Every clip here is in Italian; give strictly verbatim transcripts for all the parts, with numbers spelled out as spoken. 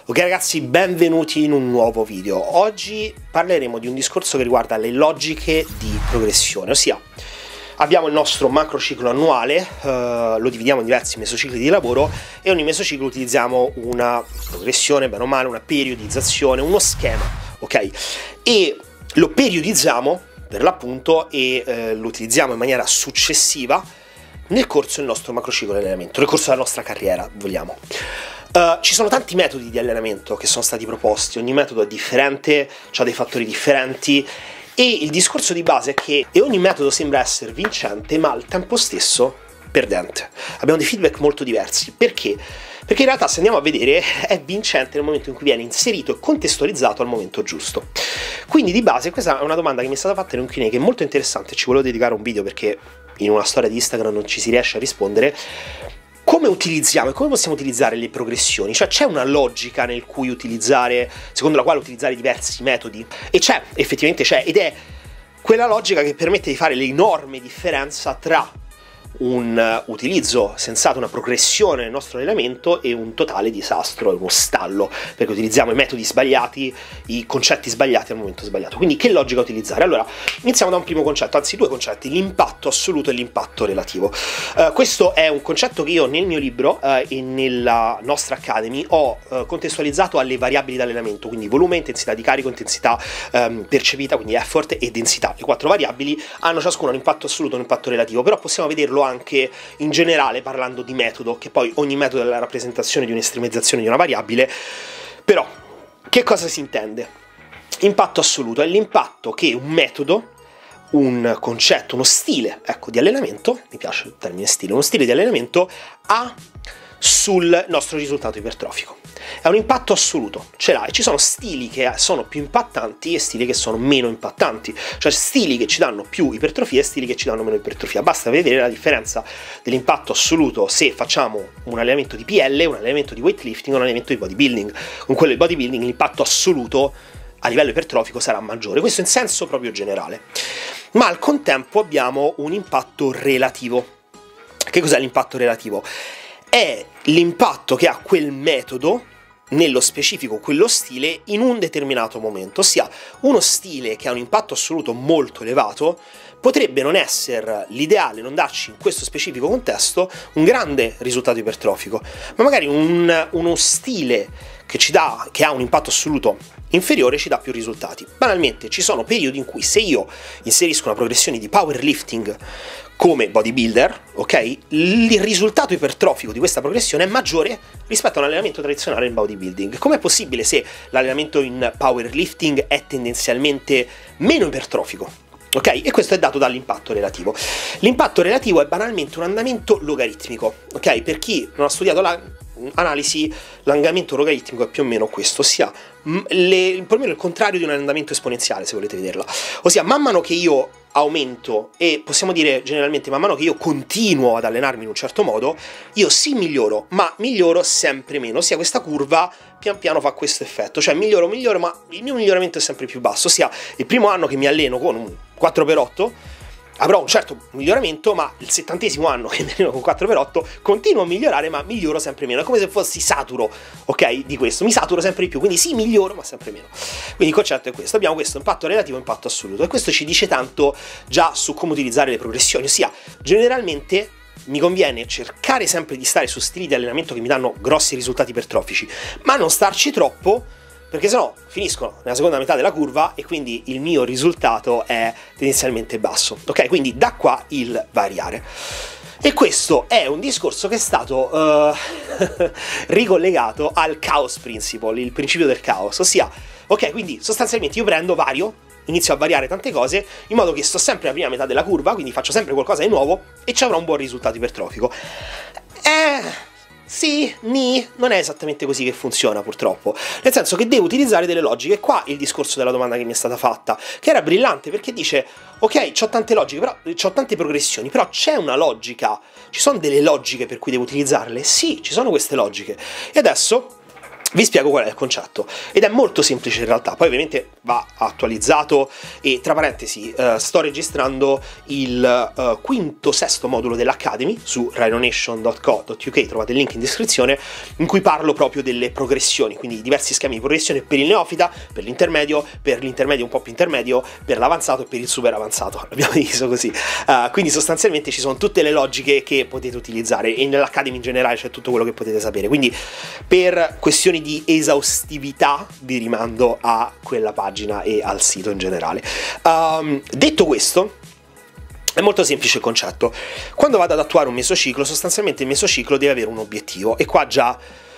Ok ragazzi, benvenuti in un nuovo video. Oggi parleremo di un discorso che riguarda le logiche di progressione, ossia abbiamo il nostro macrociclo annuale, eh, lo dividiamo in diversi mesocicli di lavoro e ogni mesociclo utilizziamo una progressione, bene o male, una periodizzazione, uno schema, ok? E lo periodizziamo per l'appunto e eh, lo utilizziamo in maniera successiva nel corso del nostro macrociclo di allenamento, nel corso della nostra carriera, vogliamo. Uh, ci sono tanti metodi di allenamento che sono stati proposti, ogni metodo è differente, ha dei fattori differenti e il discorso di base è che ogni metodo sembra essere vincente ma al tempo stesso perdente. Abbiamo dei feedback molto diversi. Perché? Perché in realtà se andiamo a vedere è vincente nel momento in cui viene inserito e contestualizzato al momento giusto. Quindi di base questa è una domanda che mi è stata fatta in un Q and A che è molto interessante, ci volevo dedicare un video perché in una storia di Instagram non ci si riesce a rispondere. Come utilizziamo e come possiamo utilizzare le progressioni? Cioè c'è una logica nel cui utilizzare, secondo la quale utilizzare diversi metodi? E c'è, effettivamente c'è, ed è quella logica che permette di fare l'enorme differenza tra un utilizzo sensato, una progressione nel nostro allenamento e un totale disastro, uno stallo, perché utilizziamo i metodi sbagliati, i concetti sbagliati al momento sbagliato. Quindi che logica utilizzare? Allora, iniziamo da un primo concetto, anzi due concetti, l'impatto assoluto e l'impatto relativo. Uh, questo è un concetto che io nel mio libro uh, e nella nostra Academy ho uh, contestualizzato alle variabili d'allenamento, quindi volume, intensità di carico, intensità um, percepita, quindi effort e densità. Le quattro variabili hanno ciascuno un impatto assoluto e un impatto relativo, però possiamo vederlo anche in generale parlando di metodo, che poi ogni metodo è la rappresentazione di un'estremizzazione di una variabile. Però che cosa si intende? Impatto assoluto è l'impatto che un metodo, un concetto, uno stile, ecco, di allenamento, mi piace il termine stile, uno stile di allenamento ha sul nostro risultato ipertrofico. È un impatto assoluto, ce l'ha, e ci sono stili che sono più impattanti e stili che sono meno impattanti, cioè stili che ci danno più ipertrofia e stili che ci danno meno ipertrofia. Basta vedere la differenza dell'impatto assoluto se facciamo un allenamento di P L, un allenamento di weightlifting o un allenamento di bodybuilding. Con quello di bodybuilding l'impatto assoluto a livello ipertrofico sarà maggiore, questo in senso proprio generale. Ma al contempo abbiamo un impatto relativo. Che cos'è l'impatto relativo? È l'impatto che ha quel metodo, nello specifico quello stile, in un determinato momento, ossia uno stile che ha un impatto assoluto molto elevato potrebbe non essere l'ideale, non darci in questo specifico contesto un grande risultato ipertrofico, ma magari un, uno stile che ci dà, che ha un impatto assoluto inferiore ci dà più risultati. Banalmente ci sono periodi in cui se io inserisco una progressione di powerlifting come bodybuilder, ok, il risultato ipertrofico di questa progressione è maggiore rispetto a un allenamento tradizionale in bodybuilding. Com'è possibile se l'allenamento in powerlifting è tendenzialmente meno ipertrofico? Ok? E questo è dato dall'impatto relativo. L'impatto relativo è banalmente un andamento logaritmico, ok? Per chi non ha studiato l'analisi, l'andamento logaritmico è più o meno questo, ossia le, più o meno il contrario di un andamento esponenziale, se volete vederla. Ossia, man mano che io aumento, e possiamo dire generalmente man mano che io continuo ad allenarmi in un certo modo, io sì miglioro, ma miglioro sempre meno, ossia questa curva pian piano fa questo effetto, cioè miglioro, miglioro, ma il mio miglioramento è sempre più basso, ossia il primo anno che mi alleno con un quattro per otto avrò un certo miglioramento, ma il settantesimo anno che mi alleno con quattro per otto continuo a migliorare, ma miglioro sempre meno. È come se fossi saturo, ok, di questo. Mi saturo sempre di più, quindi sì, miglioro, ma sempre meno. Quindi il concetto è questo. Abbiamo questo impatto relativo e impatto assoluto. E questo ci dice tanto già su come utilizzare le progressioni. Ossia, generalmente mi conviene cercare sempre di stare su stili di allenamento che mi danno grossi risultati ipertrofici, ma non starci troppo, perché sennò finiscono nella seconda metà della curva e quindi il mio risultato è tendenzialmente basso, ok? Quindi da qua il variare. E questo è un discorso che è stato uh, ricollegato al chaos principle, il principio del caos, ossia, ok, quindi sostanzialmente io prendo, vario, inizio a variare tante cose in modo che sto sempre alla prima metà della curva, quindi faccio sempre qualcosa di nuovo e ci avrò un buon risultato ipertrofico. Eh... Sì, ni, non è esattamente così che funziona purtroppo, nel senso che devo utilizzare delle logiche. Qua il discorso della domanda che mi è stata fatta, che era brillante perché dice, ok, c'ho tante logiche, però c'ho tante progressioni, però c'è una logica, ci sono delle logiche per cui devo utilizzarle? Sì, ci sono queste logiche. E adesso Vi spiego qual è il concetto, ed è molto semplice in realtà, poi ovviamente va attualizzato e tra parentesi eh, sto registrando il eh, quinto, sesto modulo dell'Academy su rhinonation punto co punto uk, trovate il link in descrizione, in cui parlo proprio delle progressioni, quindi diversi schemi di progressione per il neofita, per l'intermedio, per l'intermedio un po' più intermedio, per l'avanzato e per il super avanzato, l'abbiamo diviso così, uh, quindi sostanzialmente ci sono tutte le logiche che potete utilizzare e nell'Academy in generale c'è tutto quello che potete sapere, quindi per questioni di esaustività vi rimando a quella pagina e al sito in generale. Um, detto questo, è molto semplice il concetto. Quando vado ad attuare un mesociclo, sostanzialmente il mesociclo deve avere un obiettivo, e qua già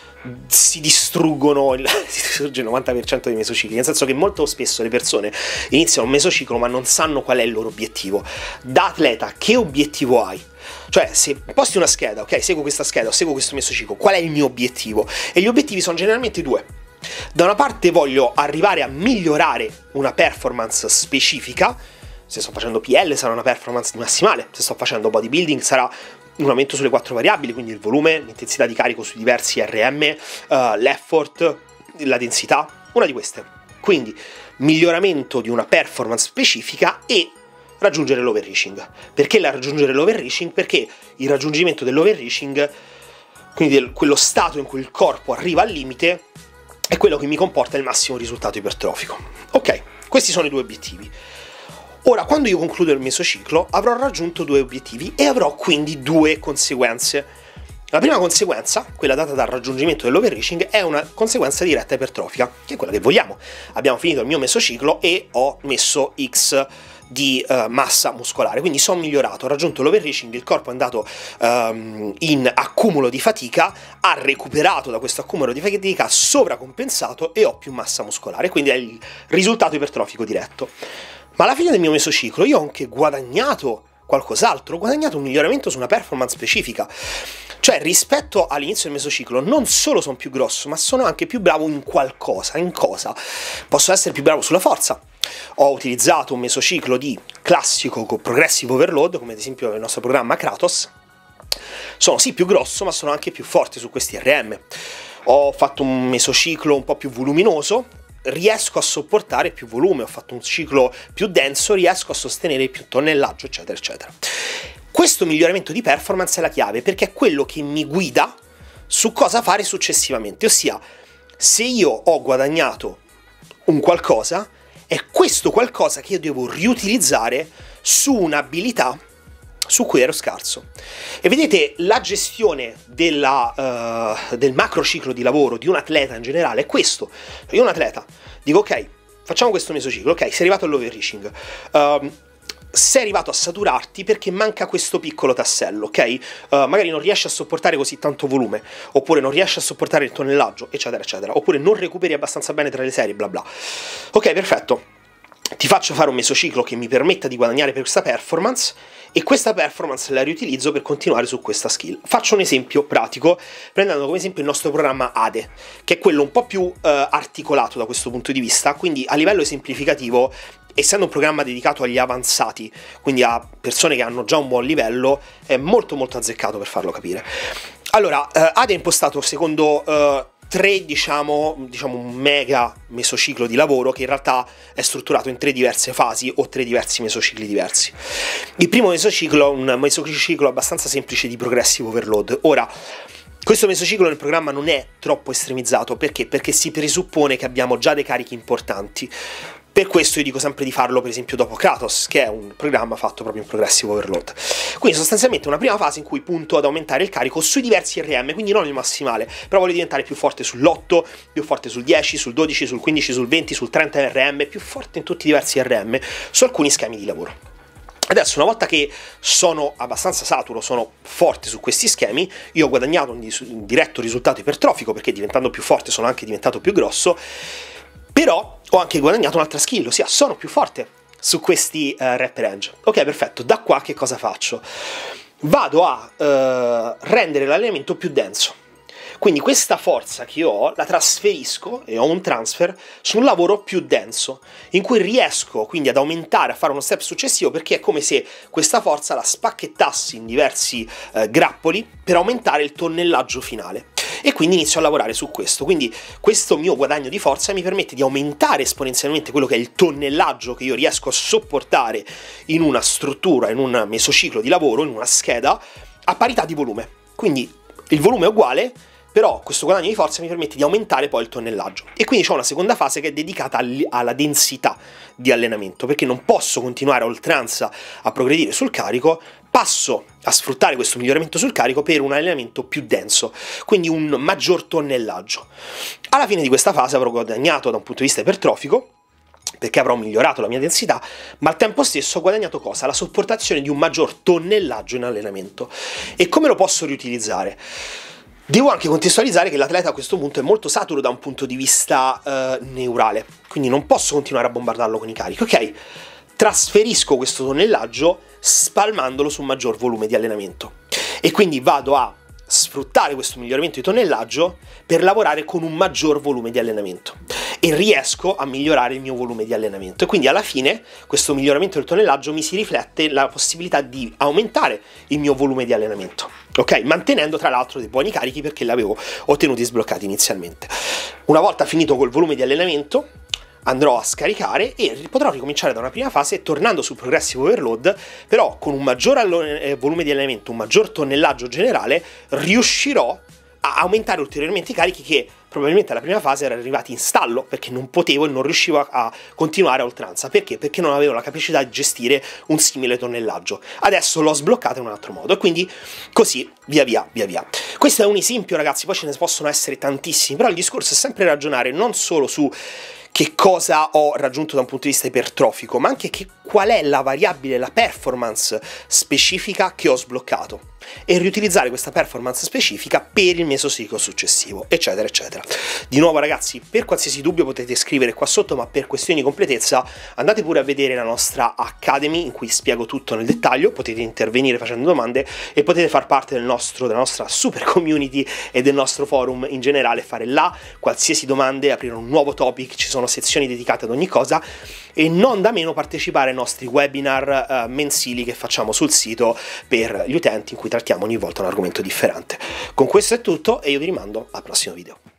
si distruggono il, si distrugge il novanta per cento dei mesocicli, nel senso che molto spesso le persone iniziano un mesociclo ma non sanno qual è il loro obiettivo. Da atleta, che obiettivo hai? Cioè, se posti una scheda, ok, seguo questa scheda, seguo questo mesociclo, qual è il mio obiettivo? E gli obiettivi sono generalmente due. Da una parte voglio arrivare a migliorare una performance specifica. Se sto facendo P L sarà una performance massimale, se sto facendo bodybuilding sarà un aumento sulle quattro variabili, quindi il volume, l'intensità di carico sui diversi R M, uh, l'effort, la densità, una di queste. Quindi miglioramento di una performance specifica e raggiungere l'overreaching. Perché la raggiungere l'overreaching? Perché il raggiungimento dell'overreaching, quindi del, quello stato in cui il corpo arriva al limite, è quello che mi comporta il massimo risultato ipertrofico. Ok, questi sono i due obiettivi. Ora, quando io concludo il mesociclo, avrò raggiunto due obiettivi e avrò quindi due conseguenze. La prima conseguenza, quella data dal raggiungimento dell'overreaching, è una conseguenza diretta ipertrofica, che è quella che vogliamo. Abbiamo finito il mio mesociclo e ho messo X di uh, massa muscolare, quindi sono migliorato, ho raggiunto l'overreaching, il corpo è andato um, in accumulo di fatica, ha recuperato da questo accumulo di fatica, ha sovracompensato e ho più massa muscolare, quindi è il risultato ipertrofico diretto. Ma alla fine del mio mesociclo io ho anche guadagnato qualcos'altro, ho guadagnato un miglioramento su una performance specifica. Cioè, rispetto all'inizio del mesociclo, non solo sono più grosso, ma sono anche più bravo in qualcosa. In cosa? Posso essere più bravo sulla forza. Ho utilizzato un mesociclo di classico con progressive overload, come ad esempio nel nostro programma Kratos. Sono sì più grosso, ma sono anche più forte su questi R M. Ho fatto un mesociclo un po' più voluminoso, riesco a sopportare più volume, ho fatto un ciclo più denso, riesco a sostenere più tonnellaggio, eccetera, eccetera. Questo miglioramento di performance è la chiave, perché è quello che mi guida su cosa fare successivamente, ossia, se io ho guadagnato un qualcosa, è questo qualcosa che io devo riutilizzare su un'abilità su cui ero scarso. E vedete, la gestione della, uh, del macrociclo di lavoro di un atleta in generale è questo. Io un atleta dico, ok, facciamo questo mesociclo, ok, sei arrivato all'overreaching, uh, sei arrivato a saturarti perché manca questo piccolo tassello, ok? Uh, magari non riesci a sopportare così tanto volume, oppure non riesci a sopportare il tonnellaggio, eccetera, eccetera, oppure non recuperi abbastanza bene tra le serie, bla bla. Ok, perfetto. Ti faccio fare un mesociclo che mi permetta di guadagnare per questa performance e questa performance la riutilizzo per continuare su questa skill. Faccio un esempio pratico, prendendo come esempio il nostro programma A D E, che è quello un po' più eh, articolato da questo punto di vista, quindi a livello esemplificativo, essendo un programma dedicato agli avanzati, quindi a persone che hanno già un buon livello, è molto molto azzeccato per farlo capire. Allora, eh, A D E è impostato secondo... Eh, tre, diciamo, diciamo un mega mesociclo di lavoro che in realtà è strutturato in tre diverse fasi o tre diversi mesocicli diversi. Il primo mesociclo è un mesociclo abbastanza semplice di progressive overload. Ora, questo mesociclo nel programma non è troppo estremizzato, perché? Perché si presuppone che abbiamo già dei carichi importanti. Per questo io dico sempre di farlo per esempio dopo Kratos, che è un programma fatto proprio in progressive overload. Quindi sostanzialmente una prima fase in cui punto ad aumentare il carico sui diversi R M, quindi non il massimale, però voglio diventare più forte sull'otto, più forte sul dieci, sul dodici, sul quindici, sul venti, sul trenta R M, più forte in tutti i diversi R M, su alcuni schemi di lavoro. Adesso, una volta che sono abbastanza saturo, sono forte su questi schemi, io ho guadagnato un, un diretto risultato ipertrofico, perché diventando più forte sono anche diventato più grosso, però ho anche guadagnato un'altra skill, ossia sono più forte su questi uh, rep range. Ok, perfetto, da qua che cosa faccio? Vado a uh, rendere l'allenamento più denso. Quindi questa forza che io ho la trasferisco, e ho un transfer, su un lavoro più denso, in cui riesco quindi ad aumentare, a fare uno step successivo, perché è come se questa forza la spacchettassi in diversi uh, grappoli per aumentare il tonnellaggio finale. e quindi inizio a lavorare su questo. Quindi questo mio guadagno di forza mi permette di aumentare esponenzialmente quello che è il tonnellaggio che io riesco a sopportare in una struttura, in un mesociclo di lavoro, in una scheda, a parità di volume. Quindi il volume è uguale, però questo guadagno di forza mi permette di aumentare poi il tonnellaggio. E quindi c'è una seconda fase che è dedicata alla densità di allenamento, perché non posso continuare a oltranza a progredire sul carico, passo a sfruttare questo miglioramento sul carico per un allenamento più denso, quindi un maggior tonnellaggio. Alla fine di questa fase avrò guadagnato da un punto di vista ipertrofico, perché avrò migliorato la mia densità, ma al tempo stesso ho guadagnato cosa? La sopportazione di un maggior tonnellaggio in allenamento. E come lo posso riutilizzare? Devo anche contestualizzare che l'atleta a questo punto è molto saturo da un punto di vista eh, neurale, quindi non posso continuare a bombardarlo con i carichi. Ok, trasferisco questo tonnellaggio spalmandolo su un maggior volume di allenamento e quindi vado a sfruttare questo miglioramento di tonnellaggio per lavorare con un maggior volume di allenamento e riesco a migliorare il mio volume di allenamento, e quindi alla fine questo miglioramento del tonnellaggio mi si riflette la possibilità di aumentare il mio volume di allenamento, ok? Mantenendo tra l'altro dei buoni carichi perché li avevo ottenuti sbloccati inizialmente. Una volta finito col volume di allenamento andrò a scaricare e potrò ricominciare da una prima fase tornando sul progressive overload, però con un maggior volume di allenamento, un maggior tonnellaggio generale, riuscirò a aumentare ulteriormente i carichi che probabilmente alla prima fase erano arrivati in stallo perché non potevo e non riuscivo a, a continuare a oltranza. Perché? Perché non avevo la capacità di gestire un simile tonnellaggio. Adesso l'ho sbloccato in un altro modo e quindi così via via via via. Questo è un esempio, ragazzi, poi ce ne possono essere tantissimi, però il discorso è sempre ragionare non solo su che cosa ho raggiunto da un punto di vista ipertrofico, ma anche che qual è la variabile, la performance specifica che ho sbloccato e riutilizzare questa performance specifica per il mesociclo successivo, eccetera eccetera. Di nuovo, ragazzi, per qualsiasi dubbio potete scrivere qua sotto, ma per questioni di completezza andate pure a vedere la nostra Academy in cui spiego tutto nel dettaglio, potete intervenire facendo domande e potete far parte del nostro, della nostra super community e del nostro forum in generale, fare là qualsiasi domande, aprire un nuovo topic, ci sono sezioni dedicate ad ogni cosa, e non da meno partecipare ai nostri webinar uh, mensili che facciamo sul sito per gli utenti, in cui trattiamo ogni volta un argomento differente. Con questo è tutto e io vi rimando al prossimo video.